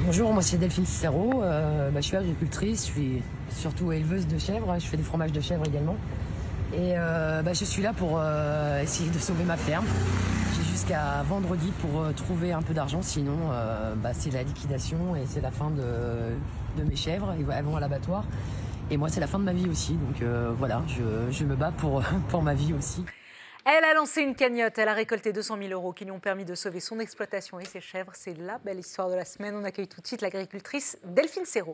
Bonjour, moi c'est Delphine Cicero, je suis agricultrice, je suis surtout éleveuse de chèvres, je fais des fromages de chèvres également. Et je suis là pour essayer de sauver ma ferme. J'ai jusqu'à vendredi pour trouver un peu d'argent, sinon c'est la liquidation et c'est la fin de mes chèvres, elles vont à l'abattoir. Et moi c'est la fin de ma vie aussi, donc voilà, je me bats pour ma vie aussi. Elle a lancé une cagnotte, elle a récolté 200 000 € qui lui ont permis de sauver son exploitation et ses chèvres. C'est la belle histoire de la semaine. On accueille tout de suite l'agricultrice Delphine Cicero.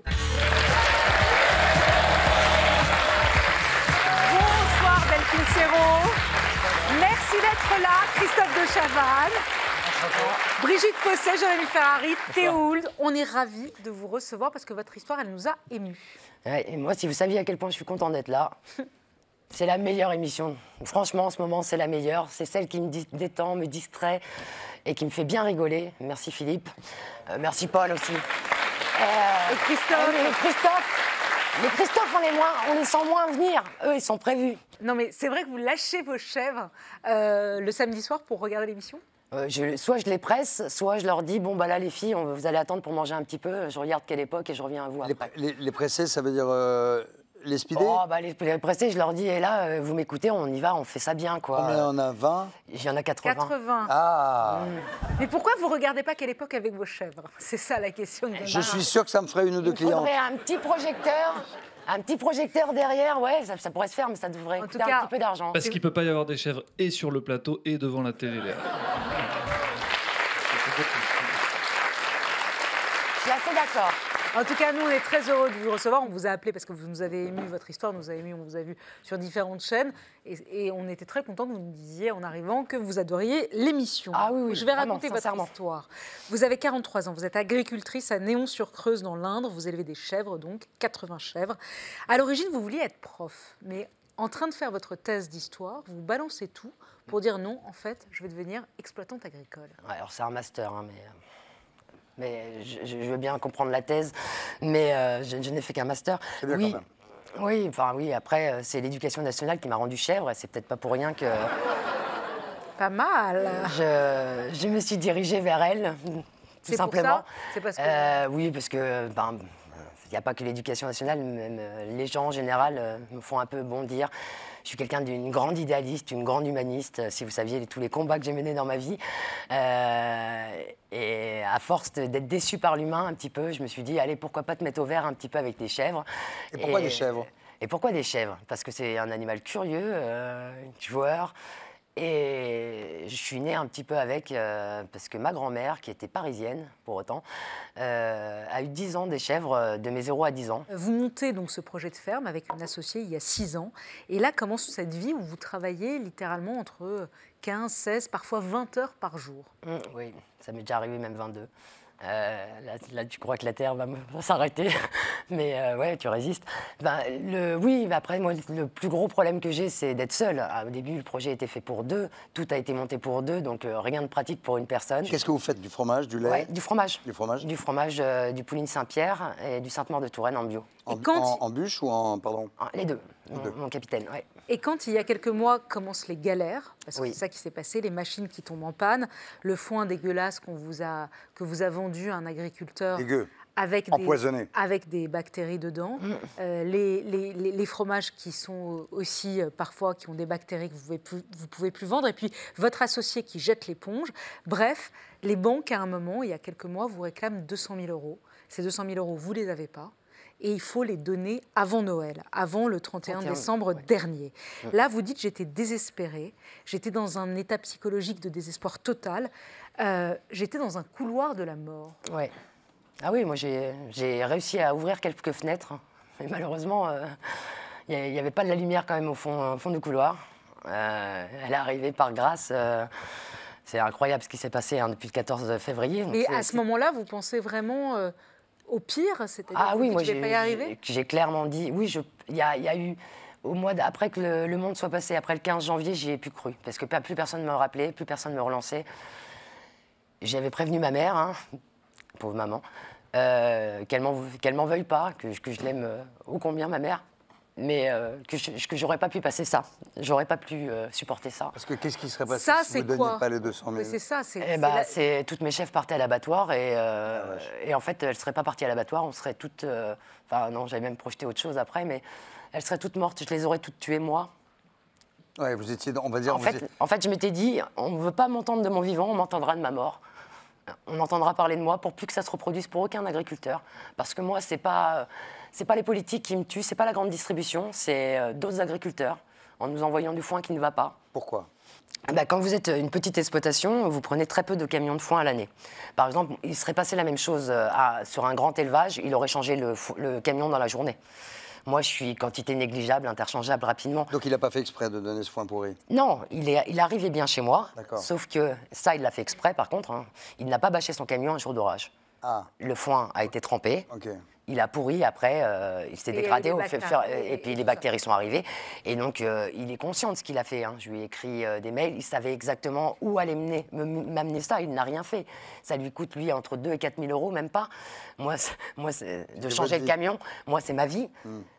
Bonsoir Delphine Cicero. Merci d'être là. Christophe de Chavannes, Brigitte Posset, Jérémy Ferrari, Théould. On est ravis de vous recevoir parce que votre histoire, elle nous a émus. Ouais, et moi, si vous saviez à quel point je suis content d'être là. C'est la meilleure émission. Franchement, en ce moment, c'est la meilleure. C'est celle qui me détend, me distrait et qui me fait bien rigoler. Merci Philippe. Merci Paul aussi. Et Christophe. Mais Christophe, on les sent moins venir. Eux, ils sont prévus. Non, mais c'est vrai que vous lâchez vos chèvres le samedi soir pour regarder l'émission ? Soit je les presse, soit je leur dis, bon, bah là, les filles, vous allez attendre pour manger un petit peu. Je regarde quelle époque et je reviens à vous après. Les presser, ça veut dire... Les speeder? Les pressés, je leur dis, et là, vous m'écoutez, on y va, on fait ça bien, quoi. Combien on a 20? Il y en a 80. 80. Ah Mais pourquoi vous ne regardez pas quelle époque avec vos chèvres? C'est ça la question. Je suis sûr que ça me ferait une ou deux clientes. Il faudrait un petit projecteur derrière, ouais, ça pourrait se faire, mais ça devrait coûter un petit peu d'argent. Parce qu'il ne peut pas y avoir des chèvres et sur le plateau et devant la télé. Je suis assez d'accord. En tout cas, nous, on est très heureux de vous recevoir. On vous a appelé parce que vous nous avez ému, votre histoire nous a ému, on vous a vu sur différentes chaînes. Et on était très contents que vous nous disiez en arrivant que vous adoriez l'émission. Ah oui, je vais vraiment, raconter votre sincèrement. histoire. Vous avez 43 ans, vous êtes agricultrice à Néon-sur-Creuse dans l'Indre. Vous élevez des chèvres, donc 80 chèvres. À l'origine, vous vouliez être prof. Mais en train de faire votre thèse d'histoire, vous balancez tout pour dire non, en fait, je vais devenir exploitante agricole. Ouais, alors c'est un master, hein, mais je veux bien comprendre la thèse, mais je n'ai fait qu'un master. C'est bien Oui, quand même. oui, après, c'est l'éducation nationale qui m'a rendu chèvre, et c'est peut-être pas pour rien que Pas mal. je me suis dirigée vers elle, tout simplement. C'est parce que... Oui, parce que il n'y a pas que l'éducation nationale, même les gens en général me font un peu bondir. Je suis quelqu'un d'une grande idéaliste, une grande humaniste, si vous saviez tous les combats que j'ai menés dans ma vie. Et à force d'être déçue par l'humain un petit peu, je me suis dit, allez, pourquoi pas te mettre au vert un petit peu avec des chèvres. Et pourquoi des chèvres? Et pourquoi des chèvres? Parce que c'est un animal curieux, joueur. Et je suis née un petit peu avec, parce que ma grand-mère, qui était parisienne pour autant, a eu 10 ans des chèvres de mes 0 à 10 ans. Vous montez donc ce projet de ferme avec une associée il y a 6 ans. Et là commence cette vie où vous travaillez littéralement entre 15, 16, parfois 20 heures par jour. Oui, ça m'est déjà arrivé, même 22. Là, tu crois que la Terre va s'arrêter, mais ouais, tu résistes. Oui, après, moi, le plus gros problème que j'ai, c'est d'être seule. Au début, le projet était fait pour 2, tout a été monté pour 2, donc rien de pratique pour une personne. Qu'est-ce que vous faites? Du fromage, du lait? Ouais, du fromage. Du fromage? Du fromage du Pouline Saint-Pierre et du Sainte-Maure de Touraine en bio. En bûche ou en... Pardon? Les deux, mon capitaine, ouais. Et quand, il y a quelques mois, commencent les galères, parce que Oui. c'est ça qui s'est passé, les machines qui tombent en panne, le foin dégueulasse que vous a vendu à un agriculteur Dégueu. empoisonné, avec des bactéries dedans, les fromages qui sont aussi parfois qui ont des bactéries que vous pouvez plus vendre, et puis votre associé qui jette l'éponge. Bref, les banques, à un moment, il y a quelques mois, vous réclament 200 000 €. Ces 200 000 €, vous ne les avez pas. Et il faut les donner avant Noël, avant le 31 décembre dernier. Là, vous dites, j'étais désespérée, j'étais dans un état psychologique de désespoir total, j'étais dans un couloir de la mort. Ouais. Ah oui, moi j'ai réussi à ouvrir quelques fenêtres, mais malheureusement, il n'y avait pas de la lumière quand même au fond du couloir. Elle est arrivée par grâce. C'est incroyable ce qui s'est passé depuis le 14 février. Et à ce moment-là, vous pensez vraiment... au pire, c'est-à-dire que moi je ne vais pas y arriver? J'ai clairement dit, oui, il y a eu, au mois après que le monde soit passé, après le 15 janvier, j'y ai plus cru, parce que plus personne ne me rappelait, plus personne ne me relançait. J'avais prévenu ma mère, hein, pauvre maman, qu'elle m'en veuille pas, que je l'aime ô combien, ma mère. mais que j'aurais pas pu passer ça. J'aurais pas pu supporter ça. Parce que qu'est-ce qui serait passé ça, si vous ne donniez pas les 200 000? C'est ça, toutes mes chèvres partaient à l'abattoir et en fait, elles seraient pas parties à l'abattoir, on serait toutes... Enfin non, j'avais même projeté autre chose après, mais elles seraient toutes mortes, je les aurais toutes tuées moi. Ouais, vous étiez, on va dire... En fait, je m'étais dit, on ne veut pas m'entendre de mon vivant, on m'entendra de ma mort. On entendra parler de moi pour plus que ça se reproduise pour aucun agriculteur. Parce que moi, c'est pas les politiques qui me tuent, c'est pas la grande distribution, c'est d'autres agriculteurs, en nous envoyant du foin qui ne va pas. Pourquoi? Quand vous êtes une petite exploitation, vous prenez très peu de camions de foin à l'année. Par exemple, il serait passé la même chose sur un grand élevage, il aurait changé le camion dans la journée. Moi, je suis quantité négligeable, interchangeable rapidement. Donc il n'a pas fait exprès de donner ce foin pourri? Non, il arrivait bien chez moi, sauf que ça, il l'a fait exprès par contre. Hein. Il n'a pas bâché son camion un jour d'orage. Ah. Le foin a été trempé, il a pourri, après, il s'est dégradé, et puis les bactéries sont arrivées. Et donc, il est conscient de ce qu'il a fait. Hein. Je lui ai écrit des mails, il savait exactement où allait m'amener ça, il n'a rien fait. Ça lui coûte, lui, entre 2 000 et 4 000 euros, même pas. Moi, de changer le camion, moi, c'est ma vie.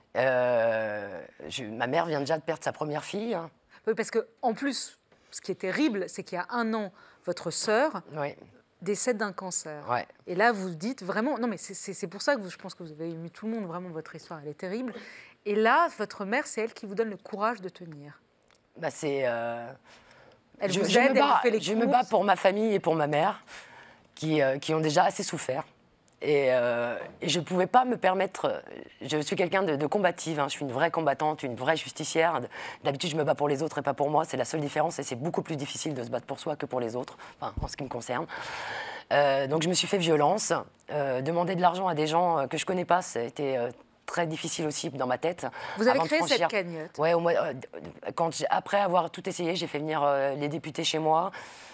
Ma mère vient déjà de perdre sa première fille. Hein. Oui, parce qu'en plus, ce qui est terrible, c'est qu'il y a 1 an, votre sœur décède d'un cancer. Ouais. Et là, vous dites vraiment... Non, mais c'est pour ça que je pense que vous avez ému tout le monde. Vraiment, votre histoire, elle est terrible. Et là, votre mère, c'est elle qui vous donne le courage de tenir. Elle vous aide, elle vous fait les courses. Je me bats pour ma famille et pour ma mère, qui ont déjà assez souffert. Et je ne pouvais pas me permettre... Je suis quelqu'un de combative, hein, je suis une vraie combattante, une vraie justicière. D'habitude, je me bats pour les autres et pas pour moi. C'est la seule différence et c'est beaucoup plus difficile de se battre pour soi que pour les autres, enfin, en ce qui me concerne. Donc je me suis fait violence. Demander de l'argent à des gens que je ne connais pas, ça a été très difficile aussi dans ma tête. Vous avez créé cette cagnotte? Oui, après avoir tout essayé, j'ai fait venir les députés chez moi.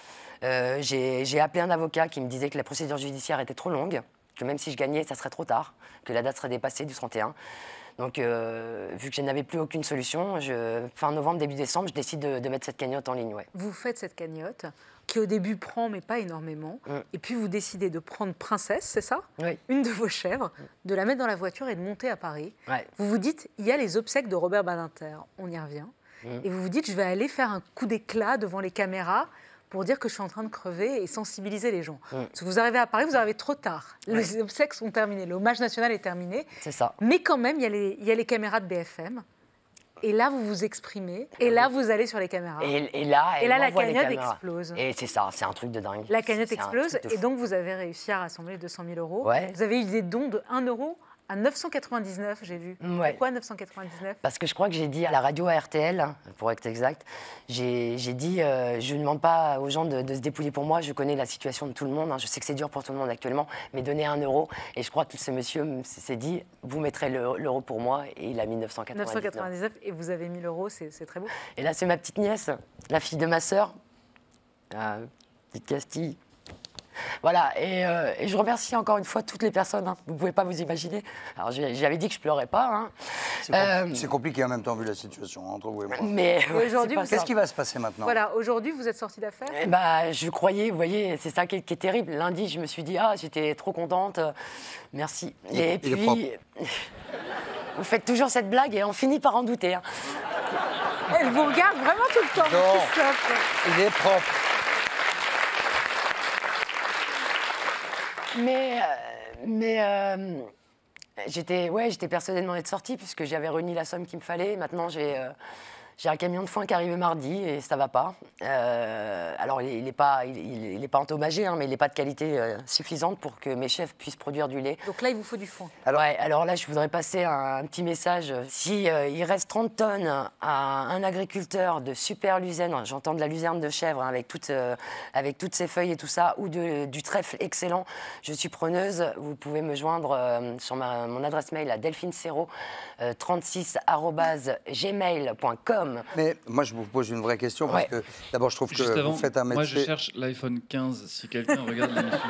J'ai appelé un avocat qui me disait que la procédure judiciaire était trop longue, que même si je gagnais, ça serait trop tard, que la date serait dépassée du 31. Donc, vu que je n'avais plus aucune solution, fin novembre, début décembre, je décide de mettre cette cagnotte en ligne. Ouais. Vous faites cette cagnotte, qui au début prend, mais pas énormément, et puis vous décidez de prendre Princesse, c'est ça? Oui. Une de vos chèvres, de la mettre dans la voiture et de monter à Paris. Ouais. Vous vous dites, il y a les obsèques de Robert Badinter, on y revient, et vous vous dites, je vais aller faire un coup d'éclat devant les caméras, pour dire que je suis en train de crever et sensibiliser les gens. Parce que vous arrivez à Paris, vous arrivez trop tard. Les obsèques sont terminées, l'hommage national est terminé. C'est ça. Mais quand même, il y a les caméras de BFM. Et là, vous vous exprimez. Et là, vous allez sur les caméras. Et là la cagnotte explose. Et c'est ça, c'est un truc de dingue. La cagnotte explose. Et donc, vous avez réussi à rassembler 200 000 euros. Ouais. Vous avez eu des dons de 1 euro à 999, j'ai vu. Ouais. Pourquoi 999? Parce que je crois que j'ai dit à la radio, à RTL, pour être exact, j'ai dit, je ne demande pas aux gens de se dépouiller pour moi, je connais la situation de tout le monde, hein, je sais que c'est dur pour tout le monde actuellement, mais donner 1 euro. Et je crois que ce monsieur s'est dit, vous mettrez l'euro pour moi, et il a mis 999. 999, et vous avez 1 000 euros, c'est très beau. Et là, c'est ma petite nièce, la fille de ma sœur, petite Castille. Voilà, et je remercie encore une fois toutes les personnes, hein. Vous ne pouvez pas vous imaginer. Alors, j'avais dit que je ne pleurais pas. Hein. C'est compliqué en même temps, vu la situation entre vous et moi. Mais aujourd'hui, qu'est-ce qui va se passer maintenant? Voilà, aujourd'hui, vous êtes sortie d'affaires? Je croyais, vous voyez, c'est ça qui est terrible. Lundi, je me suis dit, j'étais trop contente, merci. Et puis, vous faites toujours cette blague et on finit par en douter. Hein. Elle vous regarde vraiment tout le temps, Christophe. Il est propre. Mais j'étais persuadée d'en être sortie puisque j'avais réuni la somme qu'il me fallait. Maintenant, j'ai un camion de foin qui arrive mardi et ça va pas. Alors, il n'est pas endommagé, hein, mais il n'est pas de qualité suffisante pour que mes chefs puissent produire du lait. Donc là, il vous faut du foin. Alors là, je voudrais passer un petit message. Si il reste 30 tonnes à un agriculteur de super luzerne, j'entends de la luzerne de chèvre, hein, avec toutes ses feuilles et tout ça, ou du trèfle excellent, je suis preneuse. Vous pouvez me joindre sur mon adresse mail à delphine36@gmail.com. Mais moi, je vous pose une vraie question, parce que d'abord, je trouve juste que avant, vous faites un métier... Moi, je cherche l'iPhone 15, si quelqu'un regarde l'émission.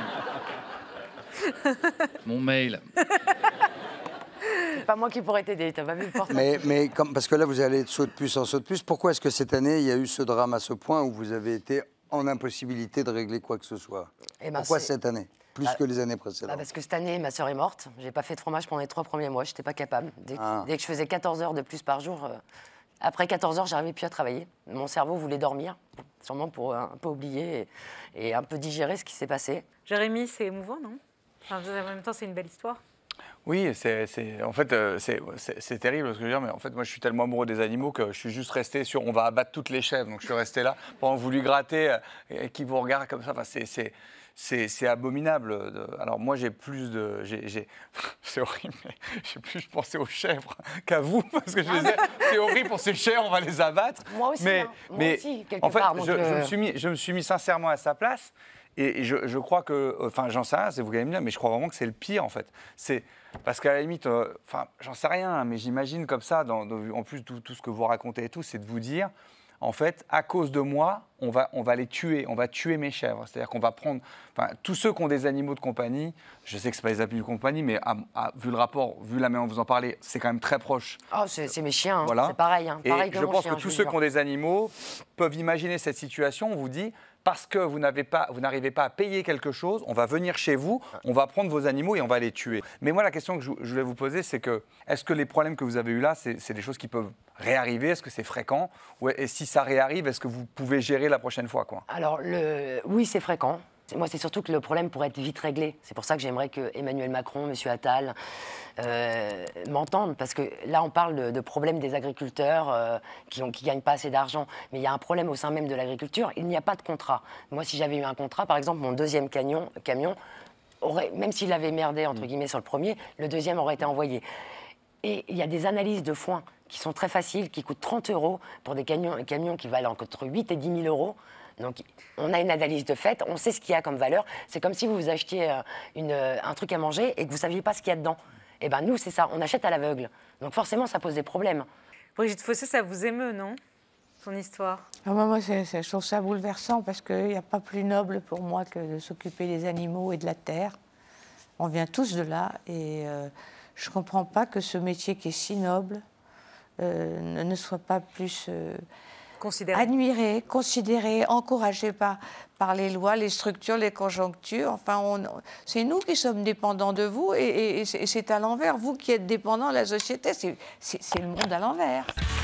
Mon mail. C'est pas moi qui pourrais t'aider, t'as pas vu le porte. Mais parce que là, vous allez de saut de puce en saut de puce. Pourquoi est-ce que cette année, il y a eu ce drame à ce point où vous avez été en impossibilité de régler quoi que ce soit? Pourquoi cette année? Plus que les années précédentes. Parce que cette année, ma sœur est morte. J'ai pas fait de fromage pendant les 3 premiers mois. J'étais pas capable. Dès que je faisais 14 heures de plus par jour, après 14 heures, j'arrivais plus à travailler. Mon cerveau voulait dormir, sûrement pour un peu oublier et un peu digérer ce qui s'est passé. Jérémy, c'est émouvant, non? En même temps, c'est une belle histoire. Oui, en fait, c'est terrible ce que je veux dire, mais en fait, moi, je suis tellement amoureux des animaux que je suis juste resté sur. On va abattre toutes les chèvres, donc je suis resté là pendant que vous lui grattez et qui vous regarde comme ça. Enfin, c'est abominable. Alors moi, j'ai plus de, c'est horrible, mais j'ai plus pensé aux chèvres qu'à vous parce que je disais, c'est horrible pour ces chèvres, on va les abattre. Moi aussi, mais quelque en fait, part. je me suis mis sincèrement à sa place. Et je crois que, enfin, j'en sais rien, c'est vous qui allez me dire, mais je crois vraiment que c'est le pire, en fait. C'est parce qu'à la limite, enfin, j'en sais rien, hein, mais j'imagine comme ça, en plus tout ce que vous racontez et tout, c'est de vous dire, en fait, à cause de moi, on va les tuer, on va tuer mes chèvres. C'est-à-dire qu'on va prendre, enfin, tous ceux qui ont des animaux de compagnie, je sais que c'est pas les animaux de compagnie, mais vu le rapport, vu la manière dont vous en parlez, c'est quand même très proche. Oh, c'est mes chiens, hein. Voilà. C'est pareil. Hein. Pareil et je pense que tous ceux qui ont des animaux peuvent imaginer cette situation. On vous dit, parce que vous n'arrivez pas à payer quelque chose, on va venir chez vous, on va prendre vos animaux et on va les tuer. Mais moi, la question que je voulais vous poser, c'est que, est-ce que les problèmes que vous avez eus là, c'est des choses qui peuvent réarriver? Est-ce que c'est fréquent? Et si ça réarrive, est-ce que vous pouvez gérer la prochaine fois, quoi? Alors, oui, c'est fréquent. Moi, c'est surtout que le problème pourrait être vite réglé. C'est pour ça que j'aimerais que Emmanuel Macron, M. Attal m'entendent. Parce que là, on parle de problèmes des agriculteurs qui ne gagnent pas assez d'argent. Mais il y a un problème au sein même de l'agriculture. Il n'y a pas de contrat. Moi, si j'avais eu un contrat, par exemple, mon deuxième camion même s'il avait merdé, entre guillemets, sur le premier, le deuxième aurait été envoyé. Et il y a des analyses de foin qui sont très faciles, qui coûtent 30 € pour des camions qui valent entre 8 et 10 000 €. Donc, on a une analyse de fait, on sait ce qu'il y a comme valeur. C'est comme si vous achetiez un truc à manger et que vous ne saviez pas ce qu'il y a dedans. Eh bien, nous, c'est ça, on achète à l'aveugle. Donc, forcément, ça pose des problèmes. Brigitte Fossé, ça vous émeut, non? Son histoire. Moi, je trouve ça bouleversant parce qu'il n'y a pas plus noble pour moi que de s'occuper des animaux et de la terre. On vient tous de là et je ne comprends pas que ce métier qui est si noble ne soit pas plus... admiré, considéré, encouragé par les lois, les structures, les conjonctures. Enfin, c'est nous qui sommes dépendants de vous et c'est à l'envers. Vous qui êtes dépendants de la société, c'est le monde à l'envers.